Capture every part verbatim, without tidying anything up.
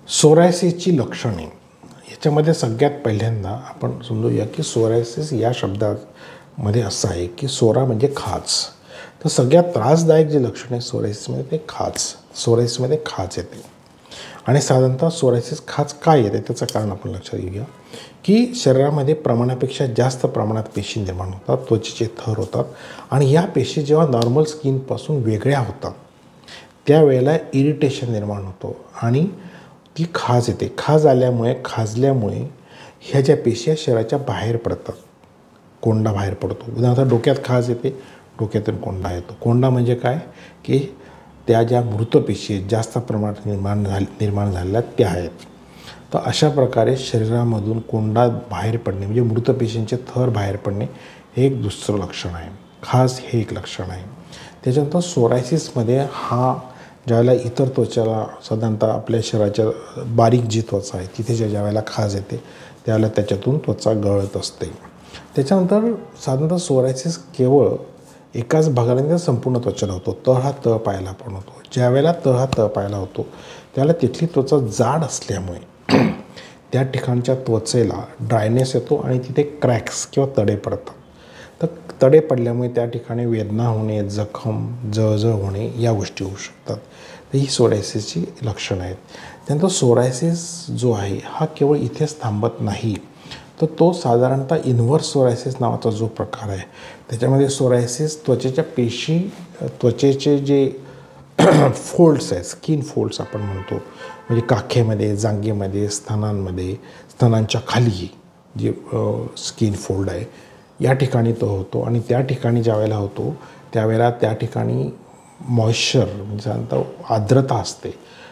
सोरायसिसची लक्षणे याच्यामध्ये सगळ्यात पहिल्यांदा आपण समजूया की सोरायसिस या शब्दामध्ये असं आहे की सोरा म्हणजे खाज. तर सगळ्यात त्रासदायक जे लक्षण आहे सोरायसिसमध्ये ते खाज. सोरायसिसमध्ये खाज येते आणि साधारणतः सोरायसिस खाज काय येते त्याचं कारण आपण लक्षात घेऊया की शरीरामध्ये प्रमाणापेक्षा जास्त प्रमाणात पेशी निर्माण होतात, त्वचेचे थर होतात आणि या पेशी जेव्हा नॉर्मल स्किनपासून वेगळ्या होतात त्यावेळेला इरिटेशन निर्माण होतो आणि ती खाज येते. खाज आल्यामुळे खाजल्यामुळे ह्या ज्या पेशी शरीराच्या बाहेर पडतात, कोंडा बाहेर पडतो. उदाहरणार्थ डोक्यात खाज येते, डोक्यातून कोंडा येतो. कोंडा म्हणजे काय की त्या ज्या मृत पेशी आहेत जास्त प्रमाणात निर्माण झाले निर्माण झालेल्या त्या आहेत. तर अशा प्रकारे शरीरामधून कोंडा बाहेर पडणे म्हणजे मृत पेशींचे थर बाहेर पडणे हे एक दुसरं लक्षण आहे. खाज हे एक लक्षण आहे. त्याच्यानंतर सोरायसिसमध्ये हा ज्यावेळेला इतर त्वचाला साधारणतः आपल्या शरीराच्या बारीक जी त्वचा आहे तिथे ज्या ज्यावेळेला खाज येते त्यावेळेला त्याच्यातून त्वचा गळत असते. त्याच्यानंतर साधारणतः सोरायसिस केवळ एकाच भागाला संपूर्ण त्वचेला होतो. तळ हा तळ पायाला पण होतो. ज्यावेळेला तळ हा तळ पायाला होतो त्यावेळेला तिथली त्वचा जाड असल्यामुळे त्या ठिकाणच्या त्वचेला ड्रायनेस येतो आणि तिथे क्रॅक्स किंवा तडे पडतात. तर तडे पडल्यामुळे त्या ठिकाणी वेदना होणे, जखम, जळजळ होणे या गोष्टी होऊ शकतात. तर ही सोरायसिसची लक्षणं आहेत. त्यानंतर सोरायसिस जो आहे हा केवळ इथेच थांबत नाही, तर तो साधारणतः इन्व्हर्स सोरायसिस नावाचा जो प्रकार आहे त्याच्यामध्ये सोरायसिस त्वचेच्या पेशी त्वचेचे जे फोल्ड्स आहेत, स्किन फोल्ड्स आपण म्हणतो, म्हणजे काखेमध्ये, जांघेमध्ये, स्तनांमध्ये, स्तनांच्या खाली जे स्किन फोल्ड आहे या ठिकाणी तो होतो आणि त्या ठिकाणी ज्या वेळेला होतो त्यावेळेला त्या ठिकाणी मॉइश्चर म्हणजे साधारणतः आर्द्रता असते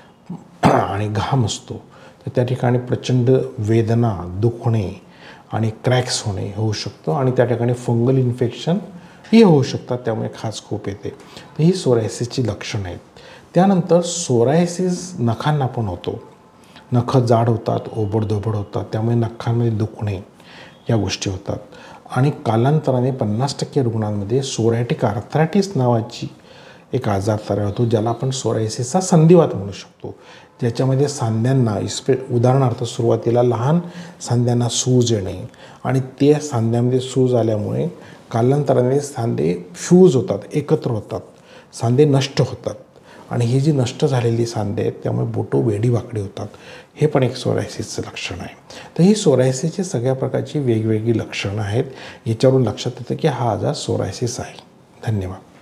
आणि घाम असतो. तर त्या ठिकाणी प्रचंड वेदना, दुखणे आणि क्रॅक्स होणे होऊ शकतं आणि त्या ठिकाणी फंगल इन्फेक्शन ही होऊ शकतात. त्यामुळे खाज खूप येते. तर ही सोरायसिसची लक्षणं आहेत. त्यानंतर सोरायसिस नखांना पण होतो. नखं जाड होतात, ओबडधोबड होतात, त्यामुळे नखांमध्ये दुखणे या गोष्टी होतात आणि कालांतराने पन्नास टक्के रुग्णांमध्ये सोरायटिक आर्थरायटिस नावाची एक आजार तयार होतो ज्याला आपण सोरायसिसचा संधिवात म्हणू शकतो. ज्याच्यामध्ये सांध्यांना इस्पे उदाहरणार्थ सुरुवातीला लहान सांध्यांना सूज येणे आणि ते सांध्यामध्ये सूज आल्यामुळे कालांतराने सांधे फ्यूज होतात, एकत्र होतात, सांधे नष्ट होतात आणि ही जी नष्ट झालेली सांधे आहेत त्यामुळे बोटं वेडीवाकडी होतात. हे पण एक सोरायसिसचं लक्षण आहे. तर ही सोरायसिसची सगळ्या प्रकारची वेगवेगळी लक्षणं आहेत. याच्यावरून लक्षात येतं की हा आजार सोरायसिस आहे. धन्यवाद.